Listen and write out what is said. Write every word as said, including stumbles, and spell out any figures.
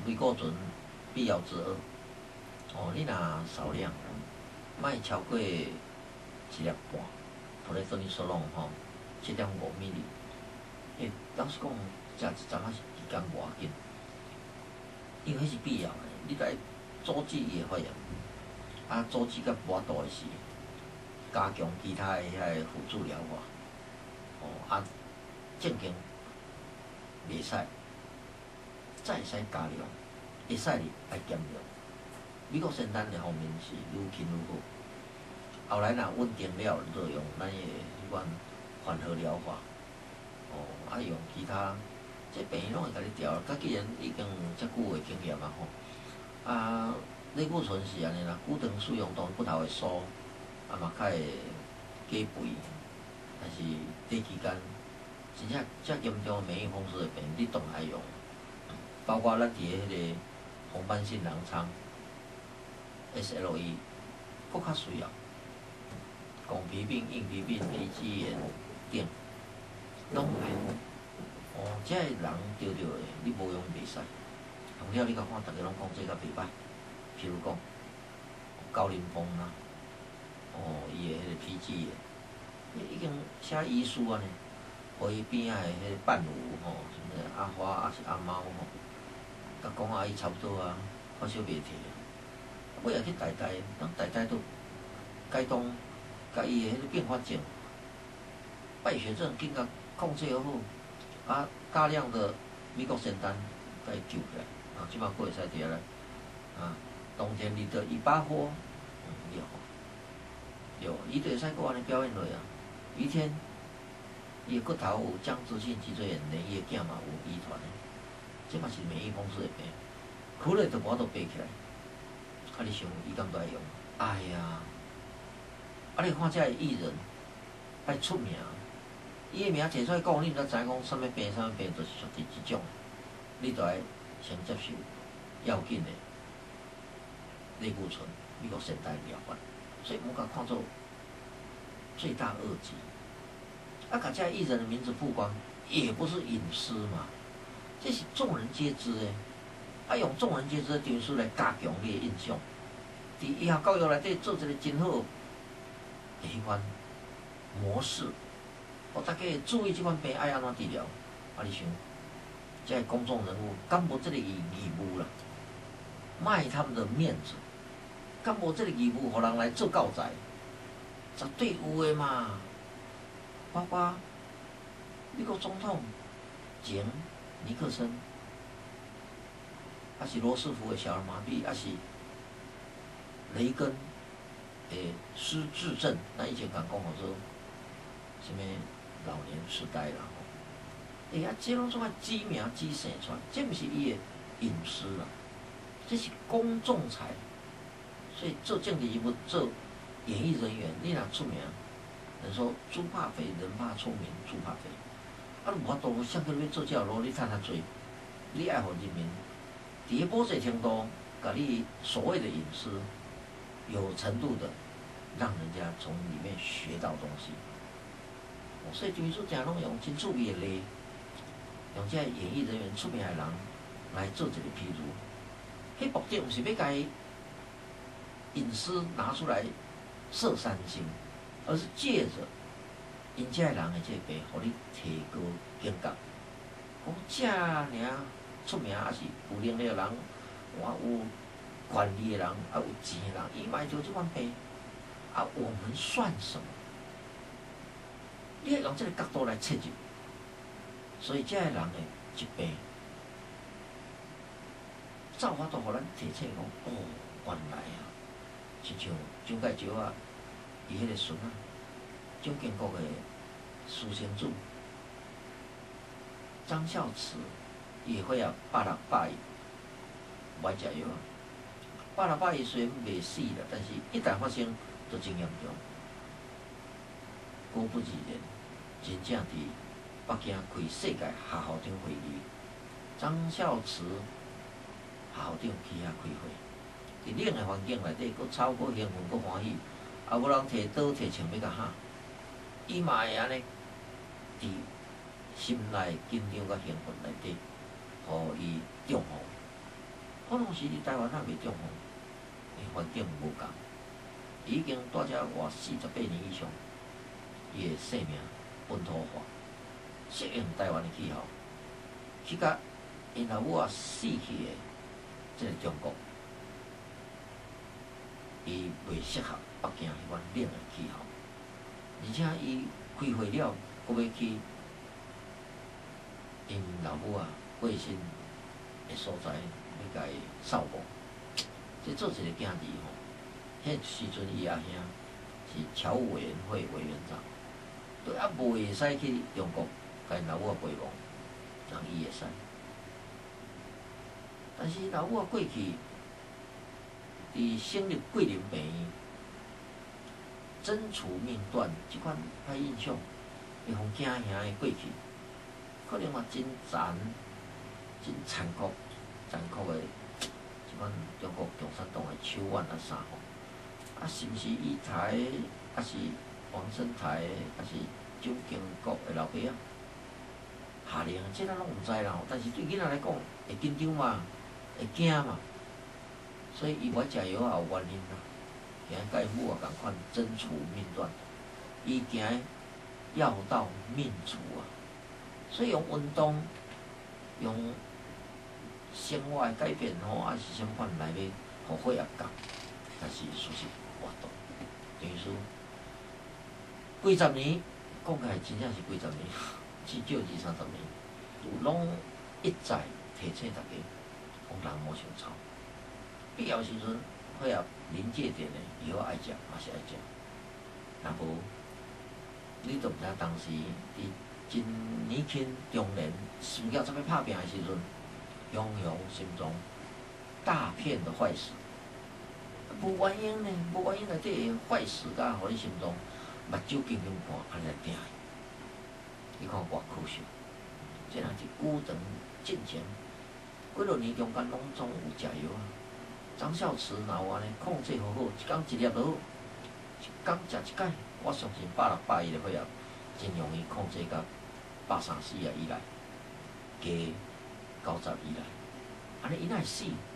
类固醇必要之二。哦，你若少量，莫超过一粒半，普雷托尼索隆吼，七点五米哩。诶，老实讲，食一针仔是几工无要紧，因为迄是必要的，你来阻止伊的发炎，啊，阻止甲无法度的时，加强其他的遐个辅助疗法。哦，啊，正经袂使，再会使加量，会使哩爱减量。美国仙丹的方面是愈轻愈好，后来若稳定了，就用咱的迄款缓和疗法。哦，啊用其他，这病院拢会甲你调。甲既然已经遮久的经验啊吼，啊，类固醇是安尼啦，久长使用当然骨头会疏，啊嘛较会加肥，但是短期间真正遮严重的免疫风湿的病，你当然爱用。包括咱伫个迄个红斑性狼疮 S L E， 搁较需要。拱皮病、硬皮病、皮肌炎等，拢有。哦，遮个人着着的，你无用袂使。用了你甲看，逐个拢讲这个袂歹。譬如讲高凌风啦，哦，伊的迄个皮肌炎，已经写遗书啊呢，互伊边仔的迄个伴侣吼，什么阿花还是阿猫吼，甲讲啊，伊差不多啊，发烧袂退啊。尾也去台台，咱台台都解冻，甲伊的迄个并发症、败血症，紧甲控制好好，啊，大量的美国仙丹甲伊救起来，啊，即摆佫会使摕来，啊，冬天里的一把火，嗯，有，有，伊就会使佫安尼表现落啊。有一天，伊的骨头有僵直性脊椎炎，连伊的囝嘛有遗传的，这嘛是免疫风湿的病，苦了就无法度爬起来。啊，你想伊敢都爱用？哎呀！啊，你看遮个艺人爱出名，伊个名摕出来讲，你毋知知影讲啥物病啥物病，就是属于即种，你着爱先接受要紧的类固醇、美国仙丹疗法，所以我甲看做罪大恶极。啊，甲遮个艺人的名字曝光，也不是隐私嘛，这是众人皆知的。啊，用众人皆知的场所来加强你的印象，伫医学教育内底做一个真好的迄款模式，互大家会注意即款病爱安怎治疗。啊，你想，这个公众人物敢无这个义义务啦？卖他们的面子，敢无这个义务，互人来做教材？绝对有的嘛！包括美国总统前尼克森。还是罗斯福的小儿麻痹，还是雷根的失智症，咱以前讲讲好说，什么老年痴呆啦吼，哎啊，这拢总爱指名指姓出来，这毋是伊的隐私啦，这是公众财。所以做政治人物、做演艺人员，你若出名，人说猪怕肥，人怕出名，猪怕肥。啊，无法度，像个要做这条路，你趁较济，你爱互人民。伫某些程度，甲你所谓的隐私，有程度的，让人家从里面学到东西。所以就是说，诚拢用真趣味的例，用这演艺人员出名的人来做一个譬如，迄目的毋是要甲伊隐私拿出来摄三星，而是借着因遮人的这个病，互你提高境界。讲遮尔。出名还是有能力的人，哇，有权力的人，啊有钱的人，伊嘛会得即款病，啊，我们算什么？你要用这个角度来切入，所以这个人的疾病，造法度互咱提醒讲，哦，原来啊，亲像蒋介石啊，伊迄个孙啊，蒋经国的私生子张孝慈。伊会晓百六百亿，无爱食药啊！百六百亿虽然袂死啦，但是一旦发生，就真严重。果不其然，真正伫北京开世界下校长会议，张孝慈校长去遐开会，伫冷的环境内底，佫吵，佫兴奋，佫欢喜，啊，有人摕刀摕枪要甲喊，伊嘛会安尼，伫心内紧张甲兴奋内底。互伊中风， 拢是伫台湾也袂中风，因环境无共，已经住遮活四十八年以上，伊的生命本土化，适应台湾的气候，去甲因老母啊死去的即个中国，伊袂适合北京迄款冷的气候，而且伊开会了，阁要去因老母啊过身的所在，要甲伊扫墓。即做一个囝儿吼，迄时阵伊阿兄是侨务委员会委员长，都还袂使去中国甲因老母陪墓，人伊会使。但是老母啊过去，伫省立桂林病院，真处命短，即款歹印象，会互囝兄的过去，可能嘛真残、真残酷、残酷的。即款中国共产党的手腕啊啥吼，啊是毋是伊台，啊是王生台，啊是蒋经国的老爸啊？下令，即咱拢毋知啦。但是对囡仔来讲，会紧张嘛，会惊嘛，所以伊无食药也有原因啦。行甲因母也共款，真处命短，伊行药到命除啊。所以用运动，用生活的改变吼，啊是啥款来要互血压降，但是事实活动，等于说几十年，讲起来真正是几十年，至少二三十年，拢一再提醒大家，讲人无想操，必要时阵血压临界点的药爱食，嘛是爱食，若无你都毋知当时伫真年轻中年，事业准备拍拼的时阵。涌涌心中大片的坏死，无原因呢？无原因内底坏死甲，互你心中目睭紧紧看，安尼来惊伊。你看偌可惜，这若是久长进前，几落年中间拢总有食药啊。张孝慈若有安尼控制好好，一工一粒就好，一工食一解，我相信百六百一的血压真容易控制到百三四啊以内，加。九十以来，安尼伊哪会死？